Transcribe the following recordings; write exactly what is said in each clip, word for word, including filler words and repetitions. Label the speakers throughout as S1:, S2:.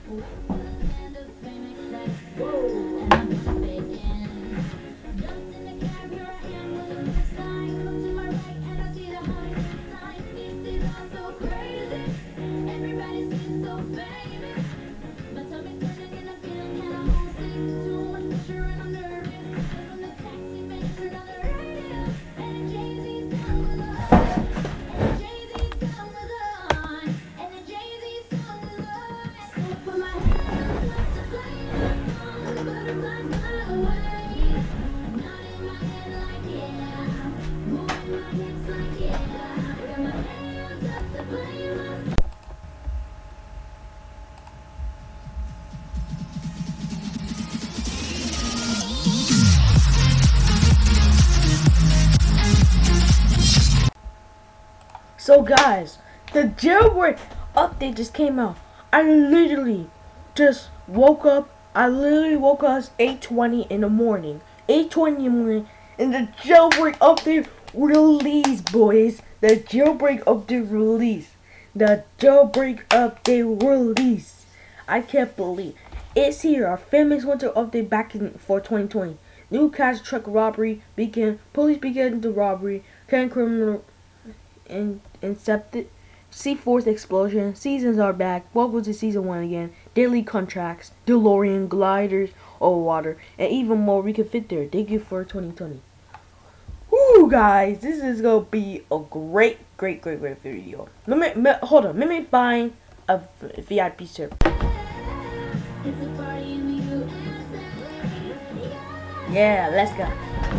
S1: So guys, the jailbreak update just came out. I literally just woke up. I literally woke up at eight twenty in the morning. eight twenty in the morning, and the jailbreak update released, boys. The jailbreak update released. The jailbreak update released. I can't believe it's here. Our famous winter update back in for twenty twenty. New cash truck robbery begin. Police begin the robbery. Can criminal in incepted. C four's explosion. Seasons are back. Welcome to season one again. Daily contracts. DeLorean gliders over water, and even more. We can fit there. Thank you for twenty twenty. Woo, guys, this is gonna be a great, great, great, great video. Let me, me hold on. Let me find a V I P server. Yeah, let's go.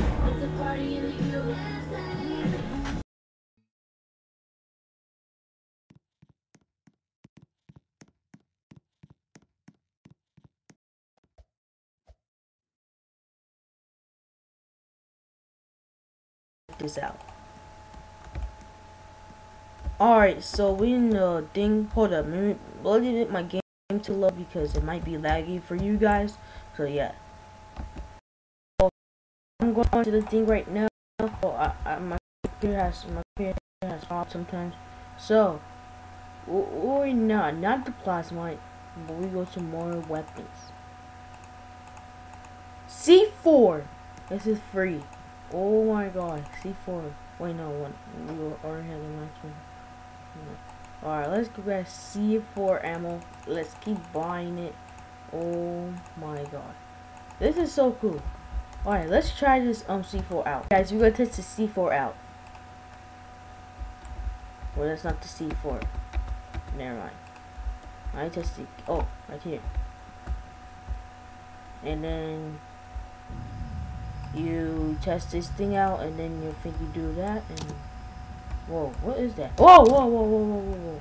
S1: This out. Alright, so we in the thing. Hold up, let me load my game to low because it might be laggy for you guys. So yeah, so I'm going to the thing right now. Oh, I, I, my computer has my computer has stopped sometimes. So or not, not the plasma, but we go to more weapons. C four. This is free. Oh my god, C four. Wait, no, one. We already have the next one. No. Alright, let's go back C four ammo. Let's keep buying it. Oh my god. This is so cool. Alright, let's try this um C four out. Guys, we're gonna test the C four out. Well, that's not the C four. Never mind. I test it. Oh, right here. And then you test this thing out, and then you think you do that, and whoa, what is that? Whoa, whoa, whoa, whoa, whoa, whoa,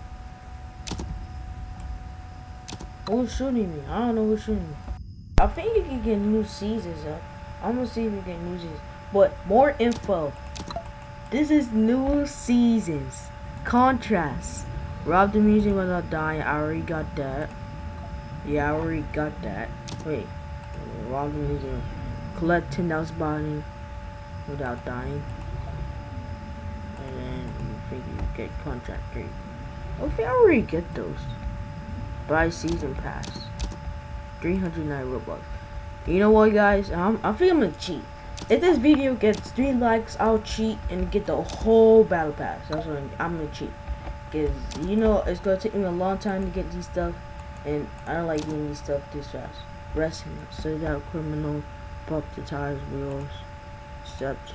S1: whoa. Who's shooting me? I don't know who's shooting me. I think you can get new seasons up. I'm gonna see if you get new seasons. But more info. This is new seasons. Contrast. Rob the museum without dying. I already got that. Yeah, I already got that. Wait. Rob the museum. Collect ten thousand body without dying, and then you figure get contract three. Okay, I already get those. Buy season pass, three hundred nine Robux. You know what, guys? I'm, I think I'm gonna cheat. If this video gets three likes, I'll cheat and get the whole battle pass. That's what I'm, I'm gonna cheat, cause you know it's gonna take me a long time to get these stuff, and I don't like getting these stuff this fast. Resting, so that criminal. Pop the tires, wheels, steps.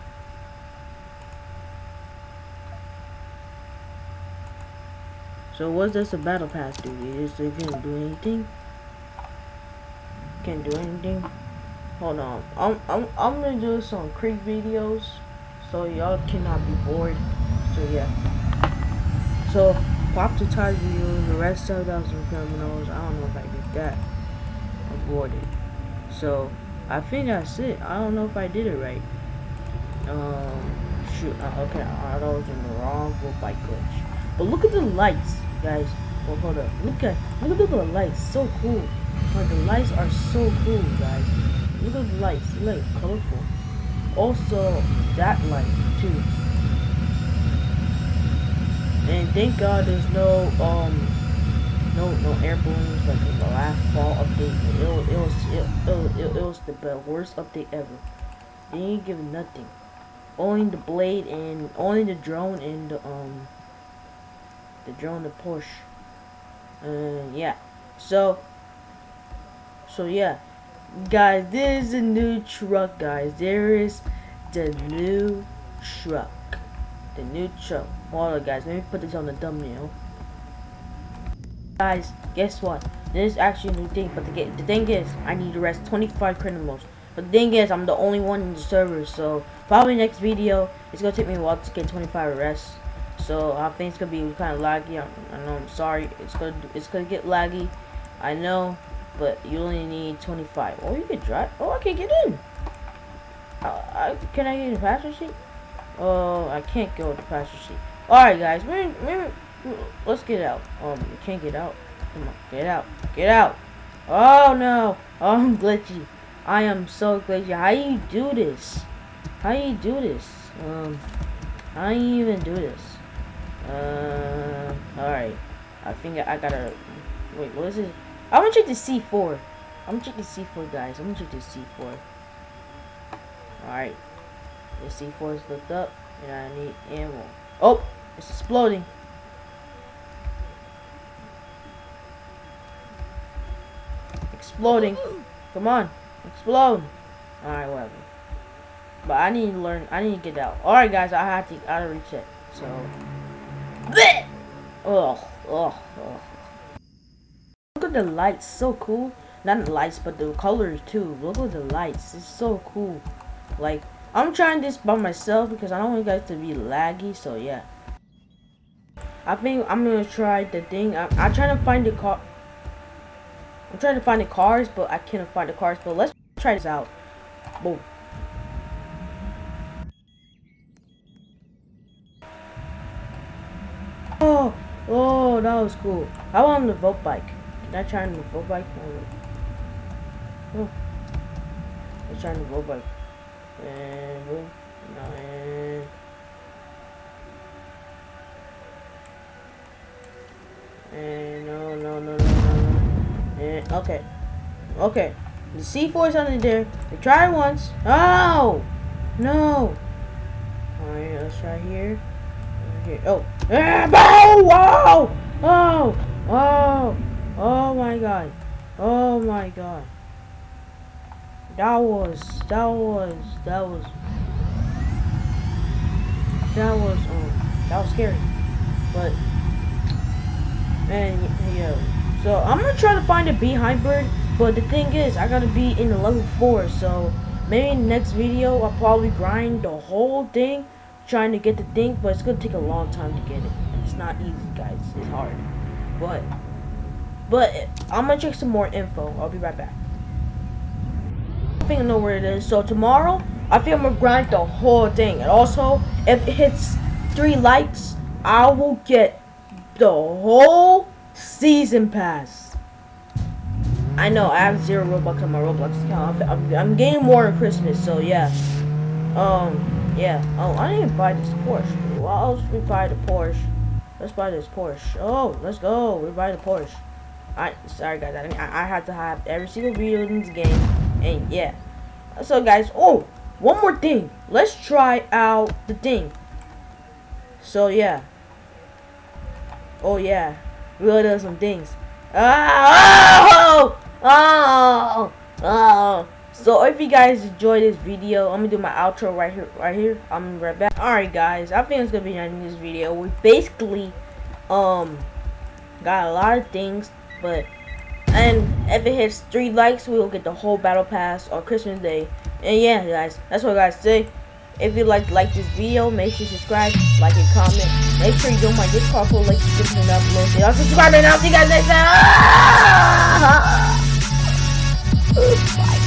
S1: So what does the battle pass do? Is it gonna do anything? Can't do anything. Hold on. I'm I'm I'm gonna do some quick videos so y'all cannot be bored. So yeah. So pop the tires, wheels, the rest seven thousand criminals. I don't know if I did that. Avoided. So I think that's it. I don't know if I did it right. Um, shoot. Uh, okay, I was in the wrong bike glitch. But look at the lights, guys. Well, hold up. Look at look at the lights. So cool. Like, the lights are so cool, guys. Look at the lights. They look colorful. Also, that light too. And thank God there's no um no no air balloons like in the last fall update. It, it, it was it, it, it, it was the worst update ever. They didn't give nothing. Only the blade and only the drone and the um the drone the push. Uh yeah. So so yeah. Guys, this is a new truck, guys. There is the new truck. The new truck. Hold on, guys. Let me put this on the thumbnail. Guys, guess what? This is actually a new thing, but the, the thing is, I need to rest twenty-five criminals. But the thing is, I'm the only one in the server, so probably next video, it's gonna take me a while to get twenty-five arrests. So I think it's gonna be kind of laggy. I, I know. I'm sorry. It's gonna it's gonna get laggy. I know, but you only need twenty-five. Oh, you can drive. Oh, I can get in. I, I, can I get in the passenger seat? Oh, I can't go in the passenger seat. All right, guys. Maybe, maybe let's get out. Um, you can't get out. Come on, get out. Get out. Oh no. Oh, I'm glitchy. I am so glitchy. How do you do this? How do you do this? Um, how do you even do this? Uh, alright. I think I, I gotta... Wait, what is it? I'm gonna check the C four. I'm gonna check the C four, guys. I'm gonna check the C four. Alright. The C four is looked up, and I need ammo. Oh! It's exploding. Exploding. Come on. Explode. Alright, whatever. But I need to learn. I need to get out. Alright, guys. I have to. I gotta recheck. So. Oh, oh, oh. Look at the lights. So cool. Not the lights, but the colors too. Look at the lights. It's so cool. Like, I'm trying this by myself because I don't want you guys to be laggy. So yeah. I think I'm gonna try the thing. I'm, I'm trying to find the car. I'm trying to find the cars, but I can't find the cars. But let's try this out. Boom. Oh, oh, that was cool. I want the vote bike. Can I try on the vote bike? Oh. Let's try on the vote bike. And boom. And and no, no, no, no, no, no. And okay, okay. The C four is under there. We try it once. Oh no! Alright, let's try here. Here. Oh! Oh! Oh! Oh! Oh! Oh my God! Oh my God! That was. That was. That was. That was. Um. That was scary. But. Man, yeah. So I'm gonna try to find a behind bird. But the thing is, I gotta be in the level four, so maybe in the next video I'll probably grind the whole thing, trying to get the thing, but it's gonna take a long time to get it. It's not easy, guys. It's hard. But, but I'm gonna check some more info. I'll be right back. I think I know where it is. So tomorrow, I think I'm gonna grind the whole thing, and also if it hits three likes, I will get the whole season pass. I know I have zero Robux on my Roblox account. I'm, I'm, I'm getting more on Christmas, so yeah. Um, yeah. Oh, I didn't buy this Porsche. Why else we buy the Porsche? Let's buy this Porsche. Oh, let's go. We buy the Porsche. I sorry guys. I mean, I, I had to have every single video in this game, and yeah. So guys, oh, one more thing. Let's try out the thing. So yeah. Oh yeah, we'll do some things. Oh! Oh, oh. So if you guys enjoyed this video, I'm gonna do my outro right here, right here. I'm right back. All right, guys. I think it's gonna be ending this video. We basically, um, got a lot of things, but and if it hits three likes, we will get the whole battle pass on Christmas Day. And yeah, guys, that's what guys say. If you like like this video, make sure you subscribe, like, and comment. Make sure you do my Discord code, link description down below. So y'all subscribe, and I'll see you guys next time. Bye.